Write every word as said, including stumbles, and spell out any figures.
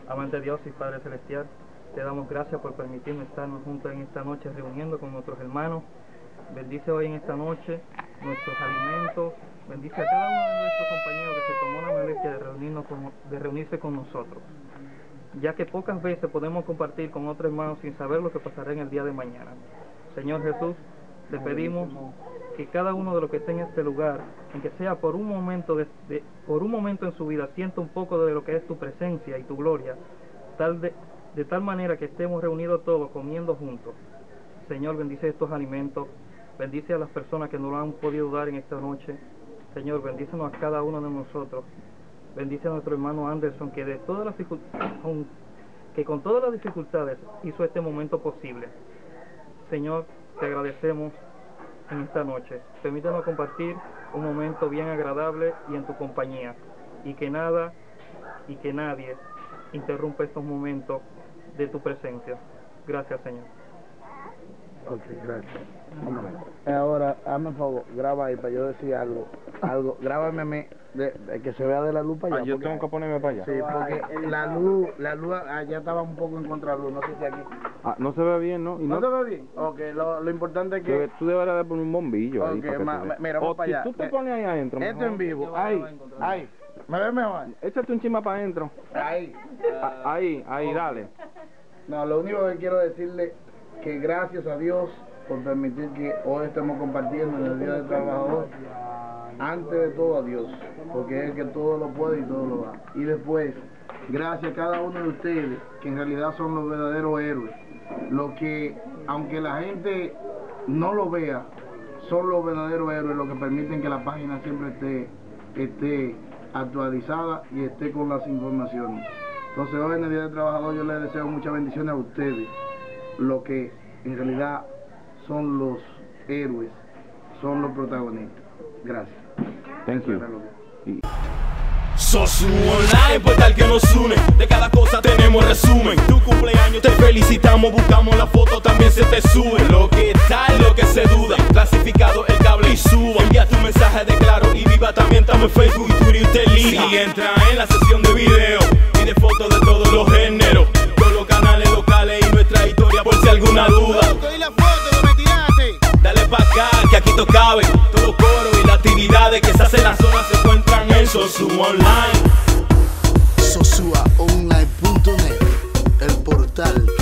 Amante Dios y Padre Celestial, te damos gracias por permitirnos estarnos juntos en esta noche reuniendo con nuestros hermanos. Bendice hoy en esta noche nuestros alimentos. Bendice a cada uno de nuestros compañeros que se tomó la molestia de, reunirnos con, de reunirse con nosotros, ya que pocas veces podemos compartir con otros hermanos sin saber lo que pasará en el día de mañana. Señor Jesús, te pedimos que cada uno de los que esté en este lugar, en que sea por un momento de, de, por un momento en su vida, sienta un poco de lo que es tu presencia y tu gloria, tal de, de tal manera que estemos reunidos todos comiendo juntos. Señor, bendice estos alimentos, bendice a las personas que no lo han podido dar en esta noche. Señor, bendícenos a cada uno de nosotros. Bendice a nuestro hermano Anderson, que de todas las con, que con todas las dificultades hizo este momento posible. Señor, te agradecemos en esta noche. Permítanos compartir un momento bien agradable y en tu compañía, y que nada y que nadie interrumpa estos momentos de tu presencia. Gracias, Señor. Ok, gracias. Ahora, hazme un favor, graba ahí para yo decir algo. Algo, grábame a mí, de, de que se vea de la luz para allá. Ah, yo tengo que ponerme para allá. Sí, porque la luz, la luz allá estaba un poco en contraluz, no sé si aquí. Ah, no se ve bien, ¿no? ¿Y ¿No, no se ve bien? Ok, lo, lo importante es que... Debe, tú deberías de poner un bombillo ahí Ok, para que ma, se vea. mira, vamos O para si allá. tú te Eh, pones ahí adentro. Esto mejor. en vivo, ahí, ahí. ¿Me ves mejor? Échate un chisma para adentro. Ahí. Ah, Ahí, ahí, dale. No, lo único que quiero decirle que gracias a Dios por permitir que hoy estemos compartiendo en el Día del Trabajador. Antes de todo a Dios, porque es el que todo lo puede y todo lo da. Y después, gracias a cada uno de ustedes, que en realidad son los verdaderos héroes. Los que, aunque la gente no lo vea, son los verdaderos héroes, los que permiten que la página siempre esté, esté actualizada y esté con las informaciones. Entonces hoy en el Día del Trabajador yo les deseo muchas bendiciones a ustedes, los que en realidad son los héroes, son los protagonistas. Gracias. Thank you. Sosu Online, portal que nos une. De cada cosa tenemos resumen. Tu cumpleaños te felicitamos, buscamos la foto, también se te sube. Lo que tal, lo que se duda, clasificado el cable y suba. Envía tu mensaje de Claro y Viva, también estamos en Facebook y Twitter y usted liga. Si entra en la sesión de video y de fotos de todos los géneros, todos los canales locales y nuestra historia, por si alguna duda. Dale pa' acá, que aquí todo cabe. Todo coro y las actividades que se hacen en la zona se encuentran en Sosu Online. Sosua Online punto net, el portal